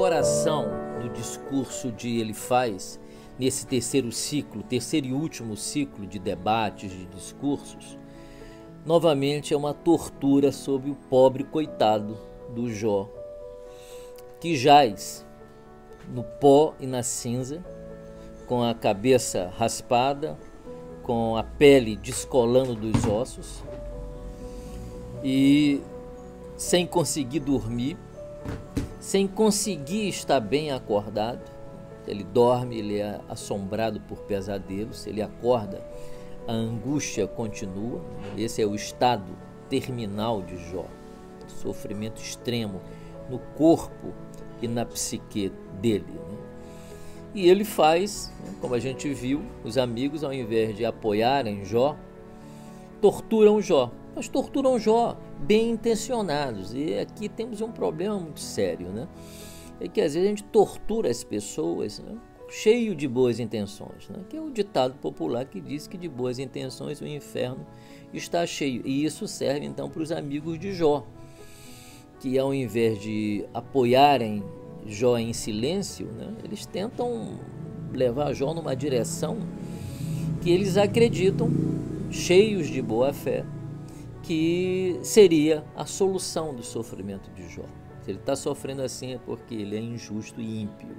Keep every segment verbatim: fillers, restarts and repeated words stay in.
coração do discurso de Elifaz, nesse terceiro ciclo, terceiro e último ciclo de debates, de discursos, novamente é uma tortura sobre o pobre coitado do Jó, que jaz no pó e na cinza, com a cabeça raspada, com a pele descolando dos ossos e sem conseguir dormir, sem conseguir estar bem acordado. Ele dorme, ele é assombrado por pesadelos, ele acorda, a angústia continua. Esse é o estado terminal de Jó, sofrimento extremo no corpo e na psique dele, né? E ele faz, como a gente viu, os amigos, ao invés de apoiarem Jó, torturam Jó, mas torturam Jó bem intencionados. E aqui temos um problema muito sério, né? É que às vezes a gente tortura as pessoas, né, cheio de boas intenções, né? Que é o ditado popular que diz que de boas intenções o inferno está cheio. E isso serve então para os amigos de Jó, que ao invés de apoiarem Jó em silêncio, né, eles tentam levar Jó numa direção que eles acreditam, cheios de boa fé, que seria a solução do sofrimento de Jó. Se ele está sofrendo assim é porque ele é injusto e ímpio.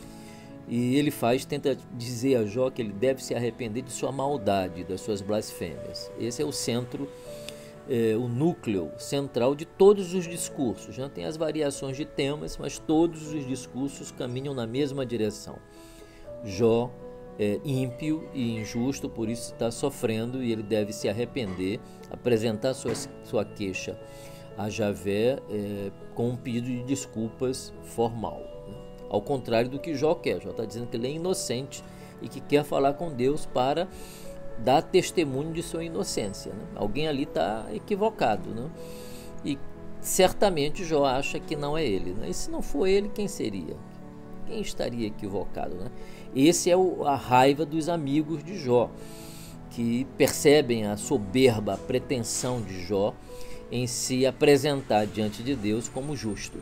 E ele faz, tenta dizer a Jó que ele deve se arrepender de sua maldade, das suas blasfêmias. Esse é o centro, é, o núcleo central de todos os discursos. Já tem as variações de temas, mas todos os discursos caminham na mesma direção. Jó é ímpio e injusto, por isso está sofrendo, e ele deve se arrepender, apresentar sua, sua queixa a Javé é, com um pedido de desculpas formal, né? Ao contrário do que Jó quer. Jó está dizendo que ele é inocente e que quer falar com Deus para dar testemunho de sua inocência, né? Alguém ali está equivocado, né? E certamente Jó acha que não é ele, né? E se não for ele, quem seria? Quem estaria equivocado, né? Esse é o, a raiva dos amigos de Jó, que percebem a soberba, a pretensão de Jó em se apresentar diante de Deus como justo.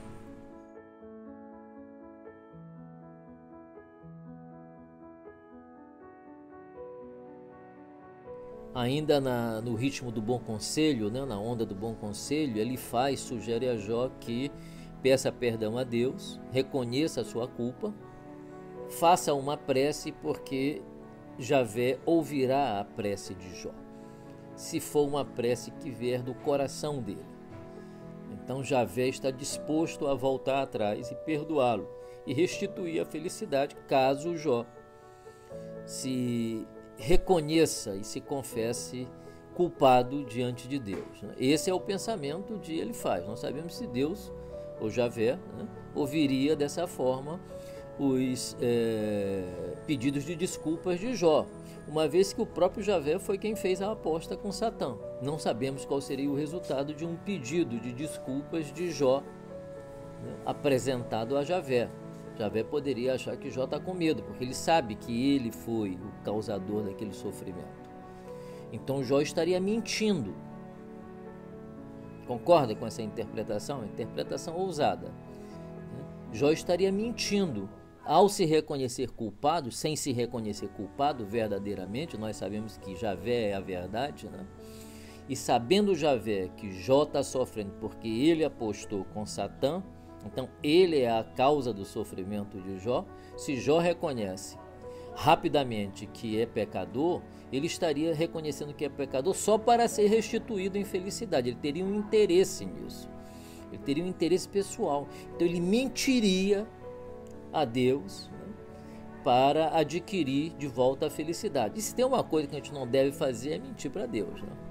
Ainda na, no ritmo do bom conselho, né, na onda do bom conselho, ele faz, sugere a Jó que peça perdão a Deus, reconheça a sua culpa, faça uma prece, porque Javé ouvirá a prece de Jó, se for uma prece que vier do coração dele. Então Javé está disposto a voltar atrás e perdoá-lo e restituir a felicidade, caso Jó se reconheça e se confesse culpado diante de Deus, né? Esse é o pensamento de Elifaz. Não sabemos se Deus, ou Javé, né, ouviria dessa forma os é, pedidos de desculpas de Jó, uma vez que o próprio Javé foi quem fez a aposta com Satã. Não sabemos qual seria o resultado de um pedido de desculpas de Jó, né, apresentado a Javé. Javé poderia achar que Jó está com medo, porque ele sabe que ele foi o causador daquele sofrimento. Então Jó estaria mentindo. Concorda com essa interpretação? Interpretação ousada, né? Jó estaria mentindo ao se reconhecer culpado, sem se reconhecer culpado verdadeiramente. Nós sabemos que Javé é a verdade, né? E sabendo Javé que Jó está sofrendo porque ele apostou com Satã, então ele é a causa do sofrimento de Jó. Se Jó reconhece rapidamente que é pecador, ele estaria reconhecendo que é pecador só para ser restituído em felicidade. Ele teria um interesse nisso, ele teria um interesse pessoal. Então ele mentiria a Deus, né, para adquirir de volta a felicidade. E se tem uma coisa que a gente não deve fazer, é mentir para Deus, né?